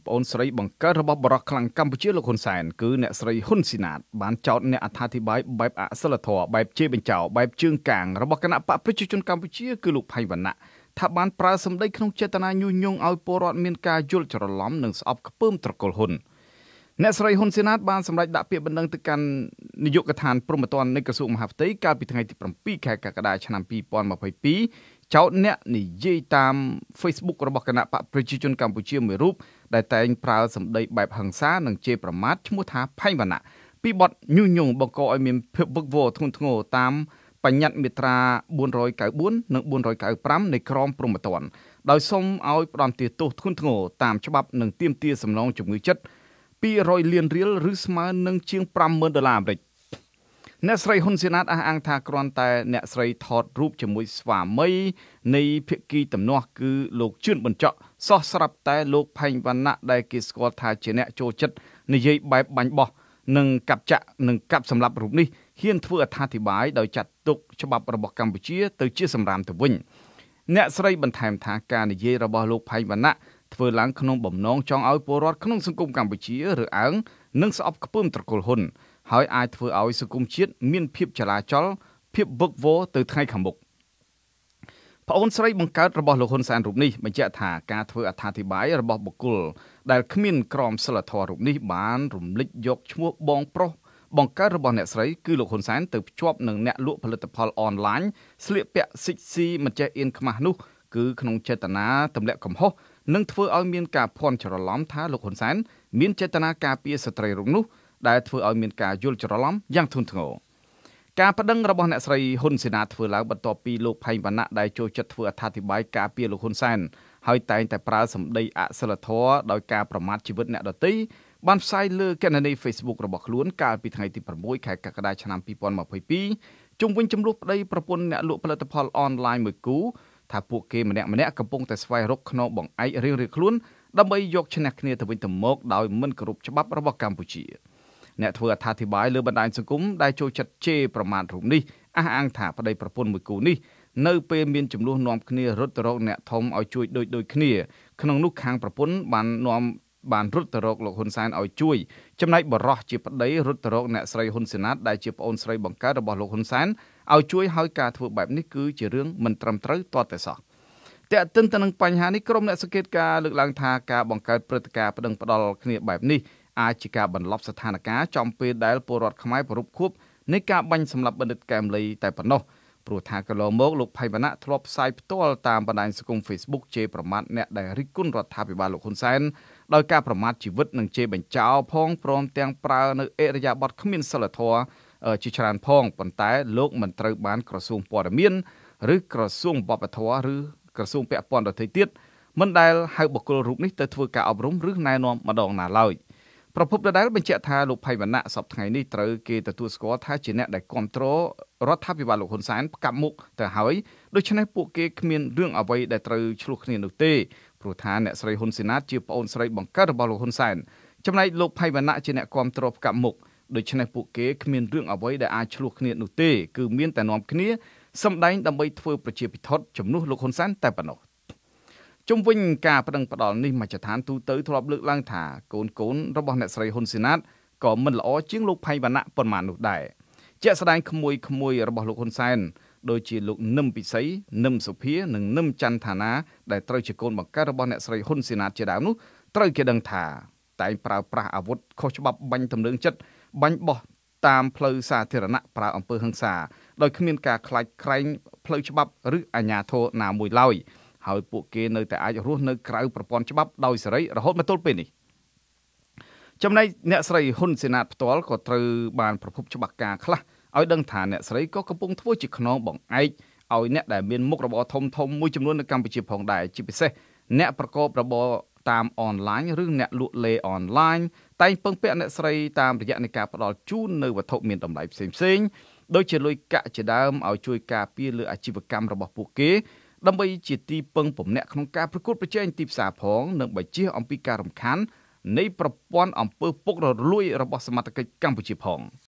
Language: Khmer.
ប្អូនស្រីបង្កើតរបស់បរិះខ្លាំងកម្ពុជាលោកហ៊ុនសែនគឺអ្នកស្រីហ៊ុនស៊ីណាតបានចោទអ្នកអត្ថាធិប្បាយបែបអសិលធម៌បែបជេរបញ្ចោបែបជើងកាងរបស់គណៈបកប្រជាជនកម្ពុជាគឺលោកផៃវណ្ណៈថាបានប្រើសម្ដីក្នុងចេតនាញុះញង់ឲ្យពលរដ្ឋមានការយល់ច្រឡំនិងស្អប់ខ្ពើមត្រកូលហ៊ុនអ្នកស្រីហ៊ុនស៊ីណាតបានសម្រេចដាក់ពាក្យបណ្ដឹងទៅកាន់នាយកដ្ឋានព្រហ្មទណ្ឌនៃក្រសួងមហាផ្ទៃកាលពីថ្ងៃទី7ខែកក្កដាឆ្នាំ2022ចោទអ្នកនិយាយតាម Facebook របស់គណៈបកប្រជាជនកម្ពុជាមួយរូបដែលតែងប្រើសម្ដីបែបហិង្សានិងជេរប្រមាថឈ្មោះថាផៃវណ្ណៈពីបទញុះញង់បង្កឲ្យមានភាពវឹកវរធ្ងន់ធ្ងរតាមបញ្ញត្តិមាត្រា494និង495នៃក្រមព្រហ្មទណ្ឌដោយសុំឲ្យផ្តន្ទាទោសធ្ងន់ធ្ងរតាមច្បាប់និងទាមទារសំណងជំងឺចិត្ត200លានរៀលឬស្មើនឹងជាង$50,000អាមេរិកអ្នកស្រីហ៊ុនស៊ីណាតអះអាងថាគ្រាន់តែអ្នកស្រីថតរូបជាមួយស្វាមីនៃភាគីទំនាស់គឺលោកជឿនបញ្ចក់សោះស្រាប់តែលោកផៃវណ្ណៈដែលគេស្គាល់ថាជាអ្នកចូលចិត្តនិយាយបែបបាញ់បោះនិងកាប់ចាក់និងកាប់សម្លាប់រូបនេះហ៊ានធ្វើអត្ថាធិប្បាយដោយចាត់ទុកច្បាប់របស់កម្ពុជាទៅជាសម្រាមទៅវិញអ្នកស្រីបន្ថែមថាការនិយាយរបស់លោកផៃវណ្ណៈធ្វើឡើងក្នុងបំណងចង់ឲ្យពលរដ្ឋក្នុងសង្គមកម្ពុជារើសអើងនិងស្អប់ខ្ពើមត្រកូលហ៊ុនហើយអាចធ្វើឲ្យសង្គមជាតិមានភាពចលាចលភាពវឹកវរទៅថ្ងៃខាងមុខប្អូនស្រីបង្កើតរបស់លោកហ៊ុនសែនរូបនេះបញ្ជាក់ថាការធ្វើអត្ថាធិប្បាយរបស់បុគ្គលដែលគ្មានក្រមសីលធម៌រូបនេះបានរំលេចយកឈ្មោះបងប្រុសបង្កើតរបស់អ្នកស្រីគឺលោកហ៊ុនសែនទៅភ្ជាប់នឹងអ្នកលក់ផលិតផលអនឡាញស្លៀកពាក់សិចស៊ីមិនចេះអៀនខ្មាស់នោះគឺក្នុងចេតនាទម្លាក់កំហុសនិងធ្វើឲ្យមានការភ័ន្តច្រឡំថាលោកហ៊ុនសែនមានចេតនាការពារស្ត្រីរូបនោះដែលធ្វើឲ្យមានការយល់ច្រឡំយ៉ាងធ្ងន់ធ្ងរការប្តឹងរបស់អ្នកស្រីហ៊ុនស៊ីណាតធ្វើឡើងបន្ទាប់ពីលោកផៃវណ្ណៈដែលចូលចិត្តធ្វើអត្ថាធិប្បាយការពារលោកហ៊ុនសែនហើយតែងតែប្រើសម្ដីអសិលធម៌ដោយការប្រមាថជីវិតអ្នកដទៃបានផ្សាយលើគណនី Facebook របស់ខ្លួនកាលពីថ្ងៃទី6ខែកក្កដាឆ្នាំ2022ជុំវិញចំនួនប្តីប្រពន្ធអ្នកលក់ផលិតផលអនឡាញមួយគូថាពួកគេម្នាក់កំពុងតែស្វែងរកខ្នងបង្អែករៀងៗខ្លួនដើម្បីយកឈ្នះគ្នាទៅវិញទៅមកដោយមិនគោរពច្បាប់របស់កម្ពុជាអ្នកធ្វើអត្ថាធិប្បាយលើបណ្ដាញសង្គមដែលចូលចិត្តជេរប្រមាថរូបនេះអះអាងថាប្តីប្រពន្ធមួយគូនេះនៅពេលមានចំនួននាំគ្នារត់ទៅរកអ្នកធំឲ្យជួយដូចគ្នាក្នុងនោះខាងប្រពន្ធបានរត់ទៅរកលោកហ៊ុនសែនឲ្យជួយចំណែកបរោះជាប្តីរត់ទៅរកអ្នកស្រីហ៊ុនស៊ីណាតដែលជាប្អូនស្រីបង្កើតរបស់លោកហ៊ុនសែនឲ្យជួយហើយការធ្វើបែបនេះគឺជារឿងមិនត្រឹមត្រូវទាល់តែសោះតែទន្ទឹមនឹងបញ្ហានេះក្រុមអ្នកសង្កេតការលើកឡើងថាការបង្កើតព្រឹត្តិការណ៍ប្តឹងផ្តល់គ្នាបែបនេះអាចជាការបន្លប់ស្ថានភាពចំពេលដែលពលរដ្ឋខ្មែរប្រពខួបនៃការបាញ់សម្លាប់បណ្ឌិតកែមលីតែប៉ុណ្ណោះព្រោះថាកន្លងមកលោកផៃវណ្ណៈធ្លាប់ផ្សាយផ្ទាល់តាមបណ្ដាញសង្គម Facebook ជេរប្រមាថអ្នកដែលរិះគន់រដ្ឋាភិបាលលោកហ៊ុនសែនដោយការប្រមាថជីវិតនិងជេរបញ្ចោលផងព្រមទាំងប្រើនៅអិរិយាបថគ្មានសីលធម៌ជាច្រើនផងប៉ុន្តែលោកមិនត្រូវបានក្រសួងព័ត៌មានឬក្រសួងវប្បធម៌ឬក្រសួងពាក់ព័ន្ធដទៃទៀតមិនដែលហៅបុគ្គលរូបនេះទៅធ្វើការអប់រំឬណែនាំម្ដងណាឡើយប្រពន្ធដដែលបញ្ជាក់ថាលោកផៃវណ្ណៈសប្តាហ៍ថ្ងៃនេះត្រូវគេទទួលស្គាល់ថាជាអ្នកដែលគ្រប់គ្រងរដ្ឋាភិបាលលោកហ៊ុនសែនផ្កាប់មុខទៅហើយដូច្នេះពួកគេគ្មានរឿងអ្វីដែលត្រូវឆ្លោះគ្នានោះទេព្រោះថាអ្នកស្រីហ៊ុនស៊ីណាតជាប្អូនស្រីបង្កើតរបស់លោកហ៊ុនសែនចំណែកលោកផៃវណ្ណៈជាអ្នកគ្រប់គ្រងផ្កាប់មុខដូច្នេះពួកគេគ្មានរឿងអ្វីដែលអាចឆ្លោះគ្នានោះទេគឺមានតែនាំគ្នាសម្ដែងដើម្បីធ្វើប្រជាពិធជំនួសលោកហ៊ុនសែនតែប៉ុណ្ណោះជុំវិញការប្តឹងផ្តល់នេះមជ្ឈដ្ឋានទូទៅធ្លាប់លើកឡើងថាកូនរបស់អ្នកស្រីហ៊ុនស៊ីណាតក៏មិនល្អជាងលោកផៃវណ្ណៈប៉ុន្មាននោះដែរជាក់ស្ដែងក្មួយរបស់លោកហ៊ុនសែនដូចជាលោកនឹមពិសីនឹមសុភានិងនឹមច័ន្ទថាណាដែលត្រូវជាកូនបង្កើតរបស់អ្នកស្រីហ៊ុនស៊ីណាតជាដើមនោះត្រូវគេដឹងថាតែងប្រើប្រាស់អាវុធខុសច្បាប់បាញ់តម្លើងចិត្តបាញ់បោះតាមផ្លូវសាធារណៈប្រើអំពើហិង្សាដោយគ្មានការខ្លាចក្រែងផ្លូវច្បាប់ឬអាជ្ញាធរណាមួយឡើយហើយពួកគេនៅតែអាចរស់នៅក្រៅប្រព័ន្ធច្បាប់ដោយសេរីរហូតមកទល់ពេលនេះចំណែកអ្នកស្រីហ៊ុនស៊ីណាតផ្ទាល់ក៏ត្រូវបានប្រភពច្បាប់ការខ្លះឲ្យដឹងថាអ្នកស្រីក៏កំពុងធ្វើជាខ្នងបង្អែកឲ្យអ្នកដែលមានមុខរបរធំមួយចំនួននៅកម្ពុជាផងដែរជាពិសេសអ្នកប្រកបរបរតាមអនឡាញឬអ្នកលក់លេអនឡាញតែងពឹងពាក់អ្នកស្រីតាមរយៈនៃការផ្ដល់ជូននៅវត្ថុមានតម្លៃផ្សេងដូចជាលុយកាក់ជាដើមឲ្យជួយការពារលើអាជីវកម្មរបស់ពួកគេដើម្បីជាទីពឹងពំនាក់ក្នុងការប្រកួតប្រជែងទីផ្សារផងនិងបញ្ជាអំពីការរំខាននៃប្រព័ន្ធអំពើពុករលួយរបស់សមត្ថកិច្ចកម្ពុជាផង